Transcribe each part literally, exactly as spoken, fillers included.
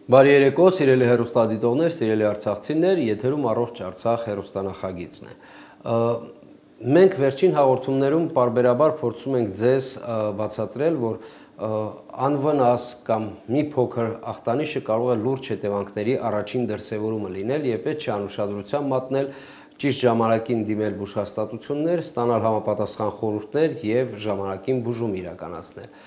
Բարի երեկո, սիրելի հեռուստադիտողներ, սիրելի արցախցիներ, եթերում առողջ Արցախ հեռուստանախագիծն է։ Մենք վերջին հաղորդումներում պարբերաբար փորձում ենք ձեզ բացատրել, որ անվնաս կամ մի փոքր ախտանիշը կարող է լուրջ հետևանքների առաջին դրսևորումը լինել եւ պետք է անուշադրության մատնել, ճիշտ ժամանակին դիմել բուժհաստատություններ, ստանալ համապատասխան խորհուրդներ եւ ժամանակին բուժում իրականացնել։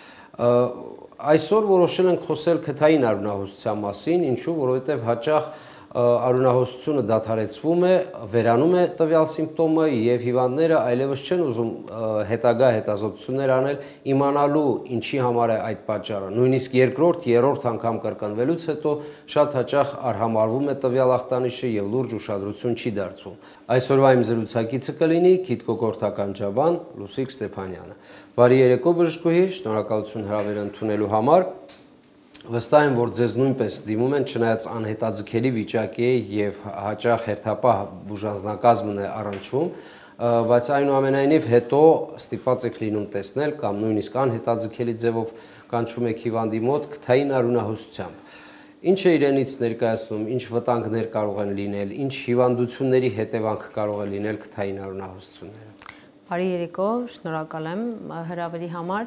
Այսօր որոշել ենք խոսել քթային արյունահոսության մասին, ինչու, որովհետև հաճախ արյունահոսությունը դադարեցվում է, վերանում է տվյալ սիմպտոմը եւ հիվանդները այլևս չեն ուզում հետագա հետազոտություններ անել, իմանալու ինչի համար է այդ պատճառը։ Նույնիսկ երկրորդ, երրորդ անգամ կրկնվելուց հետո շատ հաճախ արհամարվում է տվյալ ախտանիշը եւ լուրջ ուշադրություն չի դարձվում։ Այսօրվա իմ զրուցակիցը կլինի գիտկօգորթական ջաբան Լուսիկ Ստեփանյանը։ Բարի երեկո բժշկուհի, շնորհակալություն հրավերը ընդունելու համար։ Վստահ եմ, որ ձեզ նույնպես դիմում են, չնայած անհետաձգելի վիճակի է եւ հաճախ հերթապահ բուժանձնակազմն է առնչվում, բայց այնուամենայնիվ հետո ստիպված եք լինում տեսնել կամ նույնիսկ անհետաձգելի ձևով կանչում եք հիվանդի մոտ քթային արյունահոսությամբ։ Ինչ է իրենից ներկայացնում, ինչ վտանգներ կարող են լինել, ինչ հիվանդությունների հետևանք կարող է լինել քթային արյունահոսությունները։ Բարի երեկո, շնորհակալ եմ հրավերի համար։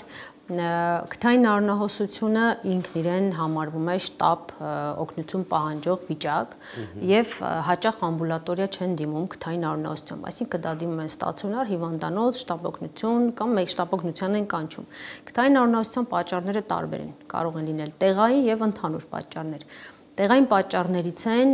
Քթային արյունահոսությունը ինքն իրեն համարվում է շտապ օգնություն պահանջող վիճակ եւ հաճախ ամբուլատորիա չեն դիմում քթային արյունահոսությամբ, այսինքն դա դիմում են ստացիոնար, հիվանդանոց, շտապ օգնություն կամ մեկ շտապ օգնության են կանչում։ Քթային արյունահոսության պատճառները տարբեր են, կարող են լինել տեղային եւ ընդհանուր պատճառներ։ Տեղային պատճառներից են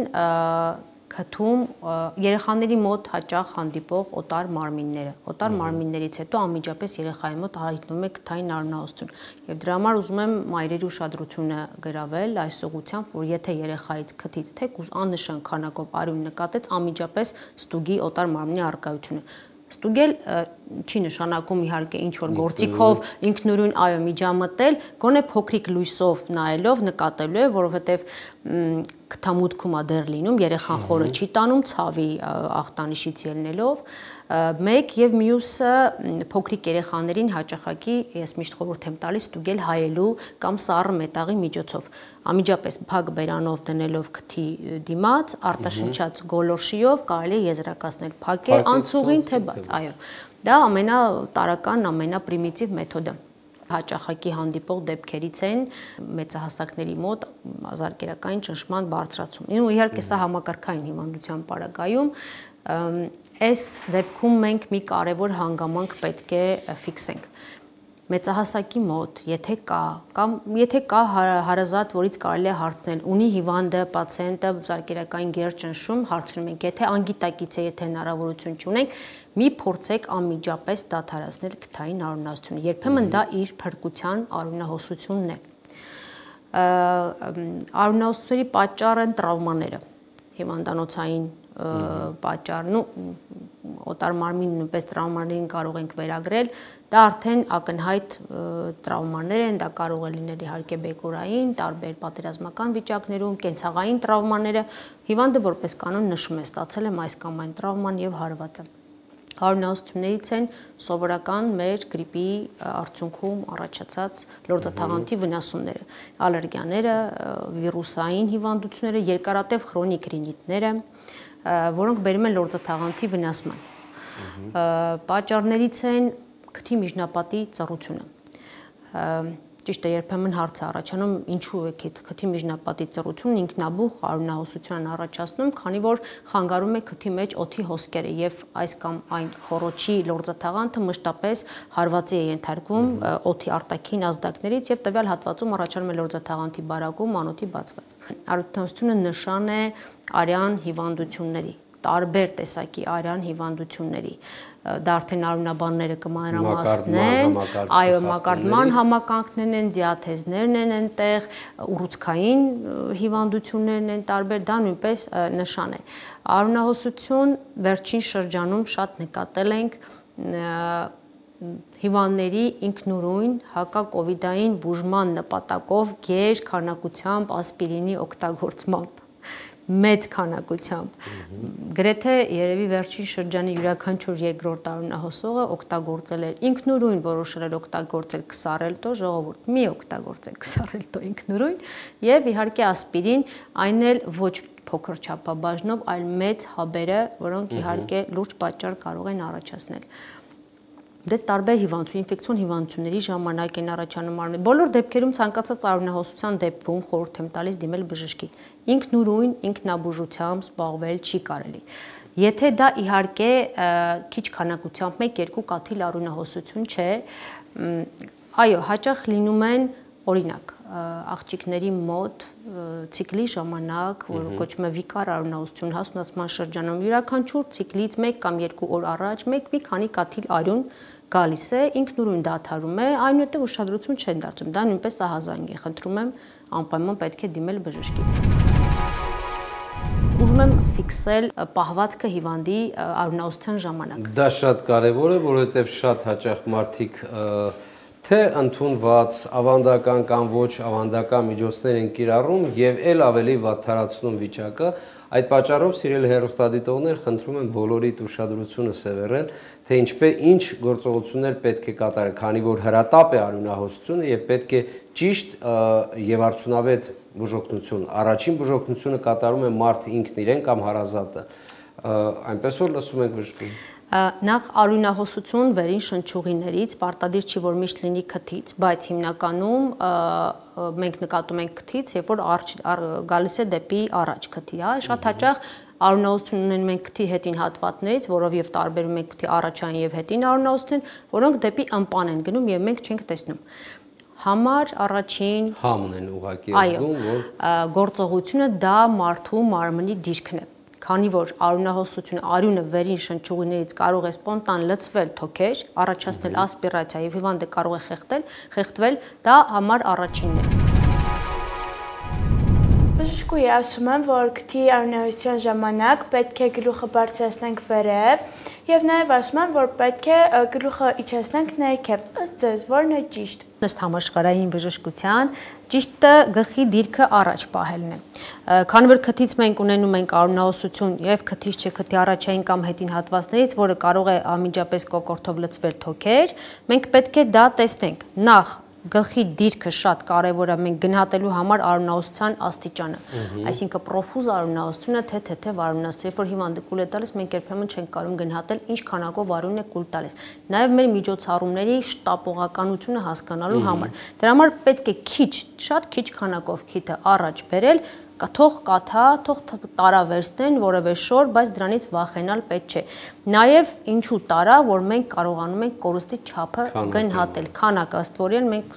քթում երեխաների մոտ հաճախ հանդիպող օտար մարմինները։ Օտար մարմիններից հետո անմիջապես երեխայի մոտ հայտնում է քթային արյունահոսություն։ Եվ դրա համար ուզում եմ մայրերի ուշադրությունը գրավել այս ուղղությամբ, որ եթե երեխայից քթից թեկուզ աննշան քանակով արյուն նկատեց, անմիջապես ստուգի օտար մարմնի առկայությունը։ Ստուգել չի նշանակում իհարկե ինչ որ գործիքով ինքնուրույն այո միջամտել, գոնե փոքրիկ լույսով նայելով նկատելու է, որովհետև քթամուտքում է դեռ լինում, երեխան խորը չի տանում ցավի ախտանիշից ելնելով, մեկ եւ մյուսը փոքրիկ երեխաներին հաճախակի ես միշտ խորհուրդ եմ տալիս ստուգել հայելու կամ սառը մետաղի միջոցով։ Անմիջապես փակ բերանով դնելով քթի դիմաց, արտաշնչած գոլորշիով կարելի է եզրակացնել փակ է անցուղին թե բաց, այո։ Դա ամենատարական, ամենապրիմիտիվ մեթոդը։ Հաճախակի հանդիպող դեպքերից են մեծահասակների մոտ ազարկերակային ճնշման բարձրացում։ Ու իհարկե սա համակարգային հիվանդության պարագայում այս դեպքում մենք մի կարևոր հանգամանք պետք է ֆիքսենք։ Մեծահասակի մոտ, եթե կա կամ եթե կա հարազատ, որից կարելի է հարցնել, ունի հիվանդը, պացիենտը զարկերակային գերճնշում, հարցնում ենք, եթե անգիտակից է, եթե հնարավորություն չունենք, մի փորձեք անմիջապես դադարեցնել քթային արյունահոսությունը։ Երբեմն դա իր փրկության արյունահոսությունն է։ Արյունահոսությունների պատճառ են տրավմաները, հիվանդանոցային պատճառն ու օտար մարմին նույնպես տրավմաներին կարող ենք վերագրել, դա արդեն ակնհայտ տրավմաներ են, դա կարող է լինել իհարկե բեկորային, տարբեր պատերազմական վիճակներում, կենցաղային տրավմաները, հիվանդը որպես կանոն նշում է ստացել եմ այս կամ այն տրավման եւ հարված է։ Արյունահոսություններից են սովորական մեր գրիպի արդյունքում առաջացած լորձաթաղանթի վնասումները, ալերգիաները, վիրուսային հիվանդությունները, երկարատև քրոնիկ ռինիտները, որոնք բերում են լորձաթաղանթի վնասման։ Պատճառներից են քթի միջնապատի ծռությունը։ Ճիշտ է, երբեմն հարց է առաջանում, ինչու է քթի միջնապատի ծռությունն ինքնաբուխ արյունահոսության առաջացնում, քանի որ խանգարում է քթի մեջ օդի հոսքերը եւ այս կամ այն խոռոչի լորձաթաղանթը մշտապես հարվածի է ենթարկվում օդի արտաքին ազդակներից եւ տվյալ հատվածում առաջանում է լորձաթաղանթի բարակում, անոթի բացված։ Արյունահոսությունը նշան է արյան հիվանդությունների, տարբեր տեսակի արյան հիվանդությունների, դա արդեն արյունաբանները կմանրամասնեն, այո, մակարդման համակարգներն են, դիաթեզներն են այնտեղ, ուռուցքային հիվանդություններն են տարբեր, դա նույնպես նշան է։ Արյունահոսություն վերջին շրջանում շատ նկատել ենք հիվանդների ինքնուրույն հակակովիդային բուժման նպատակով գեր քանակությամբ ասպիրինի օգտագործմամբ։ մեծ քանակությամբ։ Գրեթե երևի վերջին շրջանի յուրաքանչյուր երկրորդ արյունահոսողը օգտագործել էր ինքնուրույն որոշել էր օգտագործել քսարելտո, ժողովուրդ մի օգտագործել քսարելտո ինքնուրույն եւ իհարկե ասպիրին, այն էլ ոչ փոքր չափաբաժնով, այլ մեծ հաբերը, որոնք իհարկե լուրջ պատճառ կարող են առաջացնել։ Դե տարբեր հիվանդություն, ինֆեկցիոն հիվանդությունների ժամանակ են առաջանում արյունը։ Բոլոր դեպքերում ցանկացած արյունահոսության դեպքում խորհուրդ եմ տալիս դիմել բժշկի։ Ինքնուրույն ինքնաբուժությամբ զբաղվել չի կարելի։ Եթե դա իհարկե քիչ քանակությամբ մեկ-երկու կաթիլ արյունահոսություն չէ, այո, հաճախ լինում են օրինակ աղջիկների մոտ ցիկլի ժամանակ, որը կոչվում է վիկար արյունահոսություն հասունացման շրջանում, յուրաքանչյուր ցիկլից մեկ կամ երկու օր առաջ մեկ մի քանի կաթիլ արյուն գալիս է, ինքնուրույն դադարում է, այնուհետև ուշադրություն չեն դարձնում։ Դա նույնպես ահազանգ է, խնդրում եմ անպայման պետք է դիմել բժշկի։ Ուզում եմ ֆիքսել պահվածքը հիվանդի արյունահոսության ժամանակ։ Դա շատ կարևոր է, որովհետև շատ հաճախ մարդիկ թե ընդունված ավանդական կամ ոչ ավանդական միջոցներ են կիրառում եւ ել ավելի վատթարացնում վիճակը։ Այդ պատճառով սիրելի հեռուստադիտողներ, խնդրում եմ բոլորիդ ուշադրությունը սևեռել, թե ինչպես ինչ գործողություններ պետք է կատարել, քանի որ հրատապ է արյունահոսությունը եւ պետք է ճիշտ եւ արդյունավետ բուժօգնություն։ Առաջին բուժօգնությունը կատարում է մարդը ինքն իրեն կամ հարազատը։ Այնպես որ լսում ենք բժշկին։ Նախ արյունահոսություն վերին շնչուղիներից պարտադիր չի որ միշտ լինի քթից, բայց հիմնականում մենք նկատում ենք քթից, երբ որ գալիս է դեպի առաջ քթի, հա, շատ հաճախ արյունահոսություն ունենում ենք քթի հետին հատվածներից, որով եւ տարբերում ենք քթի առաջային եւ հետին արյունահոսություն, որոնք դեպի ըմպան են գնում եւ մենք չենք տեսնում։ Համար առաջին համն են ուղղակի զգում, որ գործողությունը դա մարդու մարմնի դիրքն է։ Քանի որ արյունահոսությունը արյունը վերին շնչուղիներից կարող է սպոնտան լցվել թոքեր, առաջացնել ասպիրացիա եւ հիվանդը կարող է խեղդել, խեղդվել, դա համար առաջինն է։ Բժշկուհի, ասում եմ, որ քթի արյունահոսության ժամանակ պետք է գլուխը բարձրացնենք վերև եւ նաեւ ասում եմ, որ պետք է գլուխը իջեցնենք ներքև։ Ըստ ձեզ, ո՞րն է ճիշտ։ Ըստ համաշխարհային բժշկության ճիշտը գլխի դիրքը առաջ պահելն է։ Քանի որ քթից մենք ունենում ենք արյունահոսություն եւ քթից չէ քթի առաջային կամ հետին հատվածներից, որը կարող է անմիջապես կոկորդով լցվել թոքեր, մենք պետք է դա տեսնենք։ Նախ գլխի դիրքը շատ կարևոր է մենք գնահատելու համար արյունահոսության աստիճանը։ Այսինքն պրոֆուզ արյունահոսությունը թե թեթև արյունահոսություն, երբ որ հիվանդը կուլ է տալիս, մենք երբեմն չենք կարող գնահատել ինչ քանակով արյուն է կուլ տալիս։ Նաև մեր միջոցառումների շտապողականությունը հասկանալու համար։ Դրա համար պետք է քիչ, շատ քիչ քանակով քիթը առաջ բերել, թող կաթա, թող տարա վերցնեն որևէ շոր, բայց դրանից վախենալ պետք չէ։ Նաև ինչու տարա, որ մենք կարողանում ենք կորուստի չափը գնահատել, քանակը, ըստ որին մենք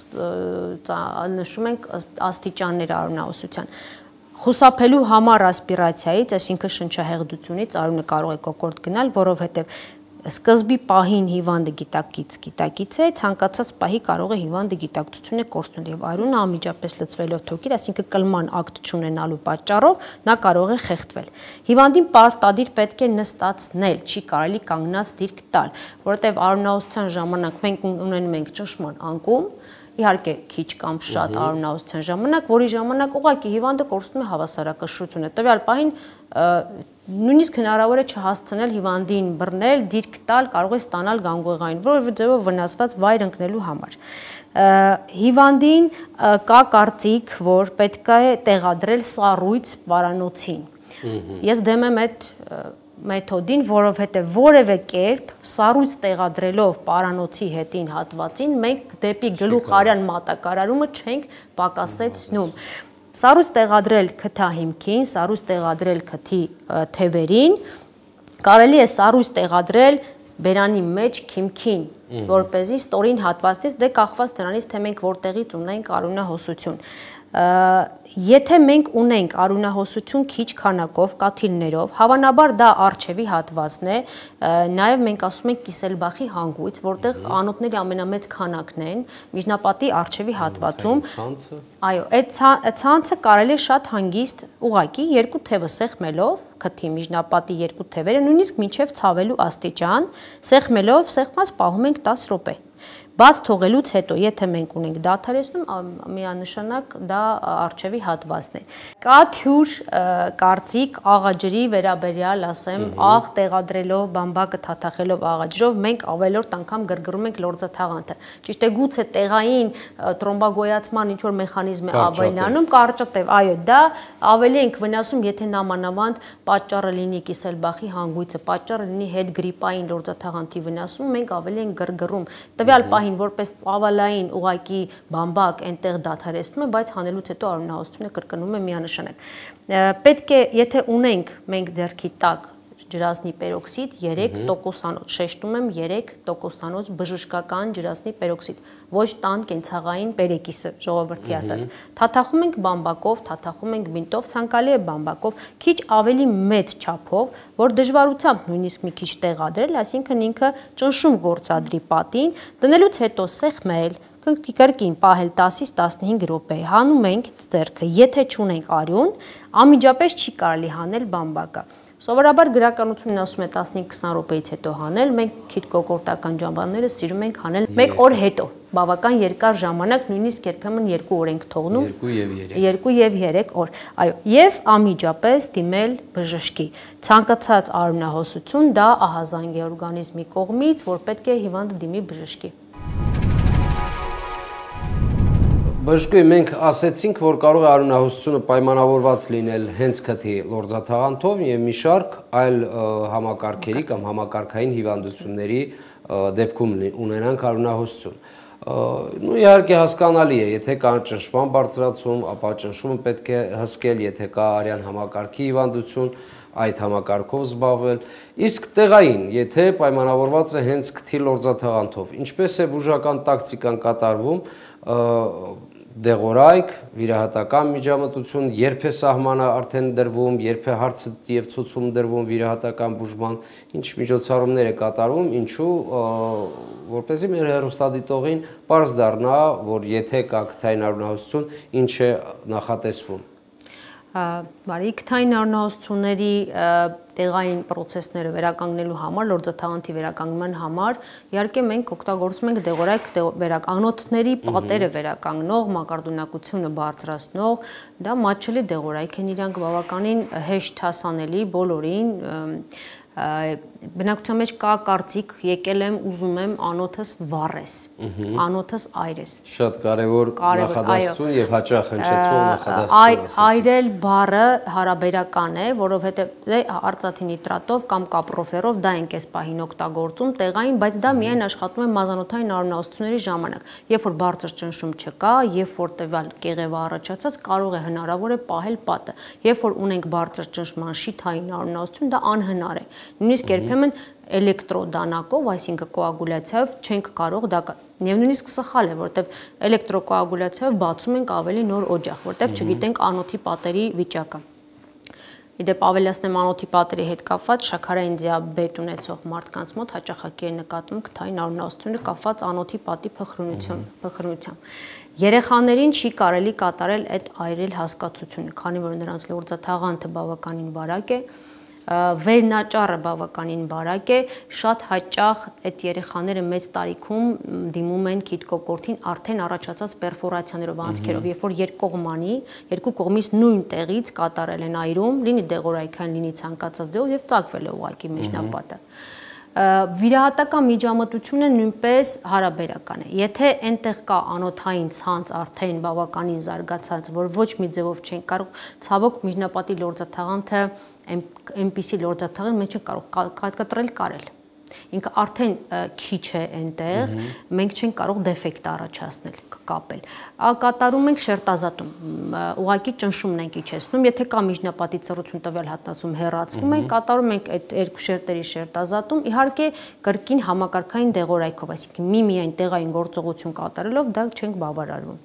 նշում ենք աստիճաններ արյունահոսության։ Խուսափելու համար ասպիրացիայից, այսինքն շնչահեղձությունից արյունը կարող է կոկորտ գնալ, որովհետև սկզբի պահին հիվանդը գիտակից գիտակից է, ցանկացած պահի կարող է հիվանդը գիտակցությունը կորցնել եւ արյունը անմիջապես լցվելով թոքեր, այսինքն կլման ակտ չունենալու պատճառով նա կարող է խեղդվել։ Հիվանդին պարտադիր պետք է նստացնել, չի կարելի կանգնած դիրք տալ, որովհետեւ արյունահոսության ժամանակ մենք ունենում ենք ճնշման անկում, իհարկե քիչ կամ շատ արյունահոսության ժամանակ, որի ժամանակ ուղղակի հիվանդը կորցնում է հավասարակշռությունը։ Տվյալ պահին նույնիսկ հնարավոր է չհասցնել հիվանդին բռնել, դիրք տալ, կարող է ստանալ գանգուղային, որևէ ձևով վնասված վայր ընկնելու համար։ Հիվանդին կա կարծիք, որ պետք է տեղադրել սառույց պարանոցին։ Ես դեմ եմ այդ մեթոդին, որովհետև որևէ կերպ սառույց տեղադրելով պարանոցի հետին հատվածին մենք դեպի գլուխարյան մատակարարումը չենք պակասեցնում։ Սառույց տեղադրել քթահիմքին, սառույց տեղադրել քթի թևերին, կարելի է սառույց տեղադրել բերանի մեջ քիմքին, որպեսզի ստորին հատվածից, դե կախված դրանից, թե մենք որտեղից ունենք արյունահոսություն։ Եթե մենք ունենք արյունահոսություն քիչ քանակով, կաթիլներով, հավանաբար դա առջևի հատվածն է, նաև մենք ասում ենք կիսելբախի հանգույց, որտեղ անոթների ամենամեծ քանակն են, միջնապատի առջևի հատվածում։ Այո, այդ ցանցը կարելի է շատ հանգիստ ուղղակի երկու թևը սեղմելով, քթի միջնապատի երկու թևերը, նույնիսկ մինչև ցավելու աստիճան, սեղմելով, սեղմած պահում ենք տասը րոպե։ Բաց թողելուց հետո, եթե մենք ունենք դադարեցնում, միանշանակ դա առջևի հատվածն է։ Կա թյուր կարծիք աղաջրի վերաբերյալ, ասեմ, աղ տեղադրելով, բամբակը թաթախելով աղաջրով, մենք ավելորդ անգամ գրգռում ենք լորձաթաղանթը։ Ճիշտ է, գուցե տեղային տրոմբագոյացման ինչ-որ մեխանիզմ է ավելանում, կարճատև, այո, դա ավելի ենք վնասում, եթե նամանավանդ պատճառը լինի կիսելբախի հանգույցը, պատճառը լինի հետ գրիպային լորձաթաղանթի վնասում, մենք ավելի ենք գրգռում։ Տվյալ պահին որպես ծավալային ուղակի բամբակ այնտեղ դադարեցնում է, բայց հանելուց հետո արյունահոսությունը կրկնում է միանշանակ։ Պետք է, եթե ունենք մենք ձեռքի տակ ջրածնի պերօքսիդ երեք տոկոսանոց, շեշտում եմ երեք տոկոսանոց բժշկական ջրածնի պերօքսիդ, ոչ տան կենցաղային պերեկիսը, ժողովրդի ասած։ Թաթախում ենք բամբակով, թաթախում ենք բինտով, ցանկալի է բամբակով, քիչ ավելի մեծ չափով, որ դժվարությամբ նույնիսկ մի քիչ տեղադրել, այսինքն ինքը ճնշում գործադրի պատին, դնելուց հետո սեղմել, կրկին պահել տասից տասնհինգ րոպե, հանում ենք ձեռքը, եթե չունենք արյուն, անմիջապես չի կարելի հանել բամբակը։ Սովորաբար գրականությունն ասում է տասնհինգ քսան րոպեից հետո հանել, մենք քիչ կոկորտական ջամբարները սիրում ենք հանել մեկ օր հետո, բավական երկար ժամանակ, նույնիսկ երբեմն երկու օր ենք թողնում, երկու եւ երեք օր, այո, եւ անմիջապես դիմել բժշկի։ Ցանկացած արյունահոսություն դա ահազանգ է օրգանիզմի կողմից, որ պետք է հիվանդը դիմի բժշկի։ Բժշկուհի, մենք ասեցինք, որ կարող է արյունահոսությունը պայմանավորված լինել հենց քթի լորձաթաղանթով եւ մի շարք այլ համակարգերի կամ համակարգային հիվանդությունների դեպքում ունենանք արյունահոսություն։ Նու իհարկե հասկանալի է, եթե կա ճնշման բարձրացում, ապա ճնշումը պետք է հսկել, եթե կա արյան համակարգի հիվանդություն, այդ համակարգով զբաղվել, իսկ տեղային, եթե պայմանավորված է հենց քթի լորձաթաղանթով, ինչպես է բուժական տակտիկան կատարվում, դեղորայք, վիրահատական միջամտություն, երբ է սահմանը արդեն դրվում, երբ է հարցը եւ ցուցում դրվում վիրահատական բուժման, ինչ միջոցառումներ է կատարվում, ինչու որպեսզի մեր հեռուստադիտողին պարզ դառնա, որ եթե կա քթային արյունահոսություն, ինչ է նախատեսվում։ Բարի, քթային արյունահոսությունների տեղային պրոցեսները վերականգնելու համար, լորձաթաղանթի վերականգնման համար, իհարկե մենք օգտագործում ենք դեղորայք վերականգնոթների պատերը վերականգնող, մակարդունակությունը բարձրացնող, դա մատչելի դեղորայք են, իրանք բավականին հեշտ հասանելի բոլորին, բնակության մեջ կա կարծիք, եկել եմ, ուզում եմ անոթս վառես, անոթս այրես։ Շատ կարևոր նախադասություն եւ հաճախ հնչեցող նախադասություն։ Այրել բառը հարաբերական է, որովհետեւ արծաթի նիտրատով կամ կապրոֆերով դա ենք այս պահին օգտագործում տեղային, բայց դա միայն աշխատում է մազանոթային արյունահոսությունների ժամանակ։ Երբ որ բարձր ճնշում չկա, երբ որ տվյալ կեղևը առաջացած, կարող է հնարավոր է պահել պատը։ Երբ որ ունենք բարձր ճնշման շիթային արյունահոսություն, դա անհնար է։ Նույնիսկ երբեմն էլեկտրոդանակով, այսինքն կոագուլյացիայով չենք կարող դա եւ նույնիսկ սխալ է, որտեվ էլեկտրոկոագուլյացիայով բացում ենք ավելի նոր օջախ, որտեվ չգիտենք անոթի պատերի վիճակը։ Իդեպ ավելացնեմ անոթի պատերի հետ կապված շաքարային դիաբետ ունեցող մարդկանց մոտ հաճախակի է նկատվում քթային արյունահոսությունը կապված անոթի պատի փխրունությամբ։ Երեխաներին չի կարելի կատարել այդ այրել հասկացությունը, քանի որ նրանց լորձաթաղանթը բավականին բարակ է, վերնաճառը բավականին բարակ է, շատ հաճախ այդ երեխաները մեծ տարիքում դիմում են քիթկոկորտին արդեն առաջացած պերֆորացիաներով, անցքերով, երբ որ երկկողմանի, երկու կողմից նույն տեղից կատարել են այրում, լինի դեղորայքային, լինի ցանկացած ձևով եւ ծակվել է ուղղակի միջնապատը։ Վիրահատական միջամտությունը նույնպես հարաբերական է։ Եթե այնտեղ կա անոթային ցանց արդեն բավականին զարգացած, որ ոչ մի ձևով չեն կարող, ցավոք միջնապատի լորձաթաղանթը այնպիսի լորձաթաղանթ մենք չենք կարող կտրել կարել։ Ինքը արդեն քիչ է այնտեղ, մենք չենք կարող դեֆեկտ առաջացնել, կապել։ Կատարում ենք շերտազատում, ուղղակի ճնշումն ենք իջեցնում, եթե կա միջնապատի ծռություն տվյալ հատվածում հեռացվում ենք, կատարում ենք այդ երկու շերտերի շերտազատում, իհարկե կրկին համակարգային դեղորայքով, այսինքն միմիայն տեղային գործողություն կատարելով դա չենք բավարարվում։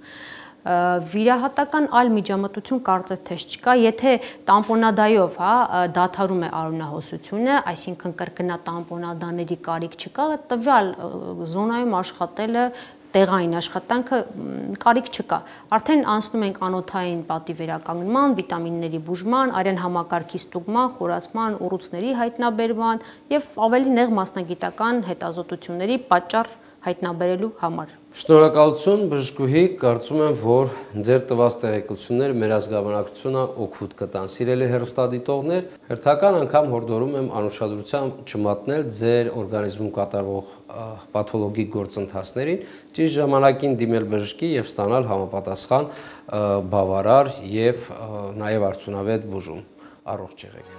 Վիրահատական այլ միջամտություն կարծես թե չկա, եթե տամպոնադայով, հա, դադարում է արյունահոսությունը, այսինքն կրկնատամպոնադաների կարիք չկա, տվյալ զոնայում աշխատելը տեղային աշխատանքը կարիք չկա։ Արդեն անցնում ենք անոթային պատի վերականգնման, վիտամինների բուժման, արյան համակարգի ստուգման, խորացման, ուռուցքների հայտնաբերման եւ ավելի նեղ մասնագիտական հետազոտությունների պատճառ հայտնաբերելու համար։ Շնորհակալություն բժշկուհի, կարծում եմ, որ ձեր տված տեղեկությունները մեր ազգաբնակչությունը օգուտ կտան։ Սիրելի հեռուստադիտողներ, հերթական անգամ հորդորում եմ անուշադրությամբ չմատնել ձեր օրգանիզմում կատարվող պաթոլոգիկ գործընթացներին, ճիշտ ժամանակին դիմել բժշկի եւ ստանալ համապատասխան բավարար եւ նաեւ արդյունավետ բուժում։ Առողջ եղեք։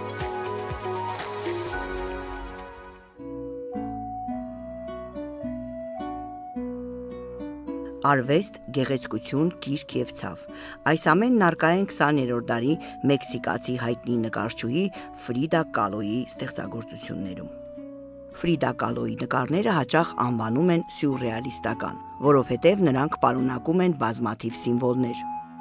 Արվեստ, գեղեցկություն, կիրք եւ ցավ։ Այս ամենն առկա են քսաներորդ դարի մեքսիկացի հայտնի նկարչուհի Ֆրիդա Կալոյի ստեղծագործություններում։ Ֆրիդա Կալոյի նկարները հաճախ անվանում են սյուրռեալիստական, որովհետև նրանք պարունակում են բազմաթիվ սիմվոլներ։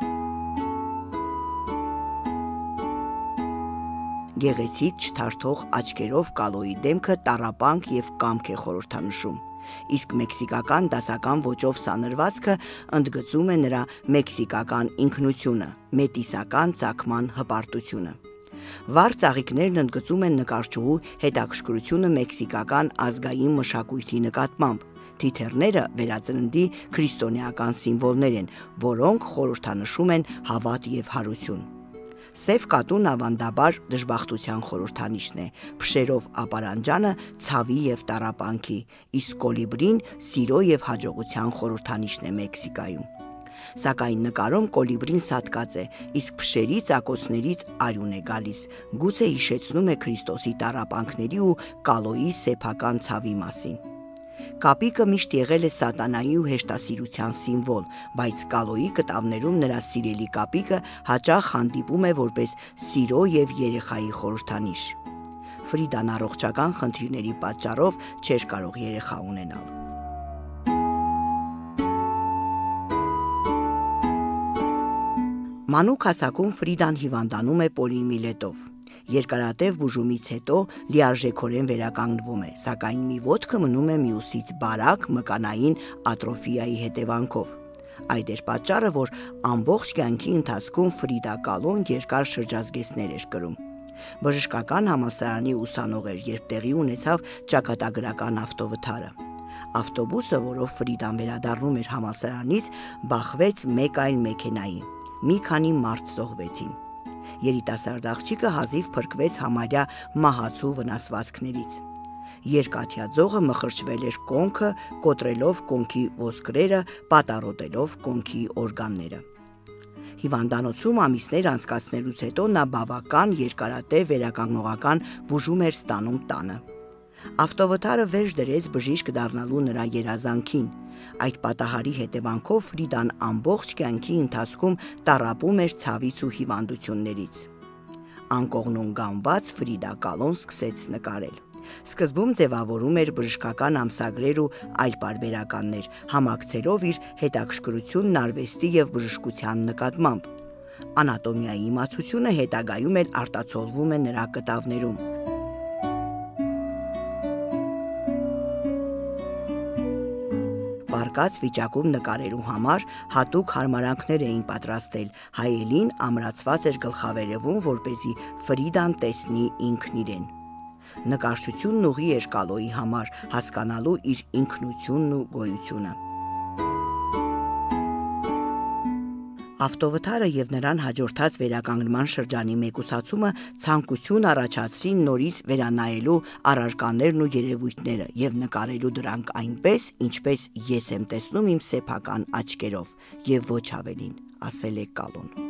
Գեղեցիկ, չթարթող աչքերով Կալոյի դեմքը տառապանք եւ կամք է խորհրդանշում։ Իսկ մեքսիկական դասական ոճով սանրվածքը ընդգծում է նրա մեքսիկական ինքնությունը, մետիսական ծագման հպարտությունը։ Վառ ծաղիկներն ընդգծում են նկարչուհու հետաքրքրությունը մեքսիկական ազգային մշակույթի նկատմամբ։ Թիթեռները վերածննդի քրիստոնեական սիմվոլներ են, որոնք խորհրդանշում են հավատ եւ հարություն։ Սև կատուն ավանդաբար դժբախտության խորհրդանիշն է, փշերով ապարանջանը ցավի եւ տառապանքի, իսկ կոլիբրին սիրո եւ հաջողության խորհրդանիշն է Մեքսիկայում։ Սակայն նկարում կոլիբրին սատկած է, իսկ փշերի ծակոցներից արյուն է գալիս, գուցե հիշեցնում է Քրիստոսի տառապանքների ու Կալոյի սեփական ցավի մասին։ Կապիկը միշտ եղել է սատանայի ու հեշտասիրության սիմվոլ, բայց Կալոյի կտավներում նրա սիրելի կապիկը հաճախ հանդիպում է որպես սիրո եւ երեխայի խորհրդանիշ։ Ֆրիդան առողջական խնդիրների պատճառով չէր կարող երեխա ունենալ։ Մանուկ հասակում Ֆրիդան հիվանդանում է պոլիոմիելիտով։ Երկարատև բուժումից հետո լիարժեքորեն վերականգնվում է, սակայն մի ոտքը մնում է մյուսից բարակ մկանային ատրոֆիայի հետևանքով։ Այդ էր պատճառը, որ ամբողջ կյանքի ընթացքում Ֆրիդա Կալոն երկար շրջազգեստներ էր կրում։ Բժշկական համալսարանի ուսանող էր, երբ տեղի ունեցավ ճակատագրական ավտովթարը։ Ավտոբուսը, որով Ֆրիդան վերադառնում էր համալսարանից, բախվեց մեկ այլ մեքենայի։ Մի քանի մարդ զոհվեցին։ Երիտասարդ աղջիկը հազիվ փրկվեց համարյա մահացու վնասվածքներից։ Երկաթյա ձողը մխրճվել էր կոնքը, կոտրելով կոնքի ոսկրերը, պատառոտելով կոնքի օրգանները։ Հիվանդանոցում ամիսներ անցկացնելուց հետո նա բավական երկարատև վերականգնողական բուժում էր ստանում տանը։ Ավտովթարը վերջ դրեց բժիշկ դառնալու նրա երազանքին։ Այդ պատահարի հետևանքով Ֆրիդան ամբողջ կյանքի ընթացքում տառապում էր ցավից ու հիվանդություններից։ Անկողնուն գանված Ֆրիդա Կալոն սկսեց նկարել։ Սկզբում ձևավորում էր բժշկական ամսագրեր ու այլ պարբերականներ, համակցելով իր հետաքրքրությունն արվեստի եւ բժշկության նկատմամբ։ Անատոմիայի իմացությունը հետագայում էլ արտացոլվում է նրա կտավներում։ Պարկած վիճակում նկարելու համար հատուկ հարմարանքներ էին պատրաստել, հայելին ամրացված էր գլխավերևում, որպեսզի Ֆրիդան տեսնի ինքն իրեն։ Նկարչությունն ուղի էր Կալոյի համար, հասկանալու իր ինքնությունն ու գոյությունը։ Ավտովթարը եւ նրան հաջորդած վերականգնման շրջանի մեկուսացումը ցանկություն առաջացրին նորից վերանայելու առարկաներն ու երևույթները եւ նկարելու դրանք այնպես, ինչպես ես եմ տեսնում իմ սեփական աչքերով եւ ոչ ավելին, ասել է Կալոն։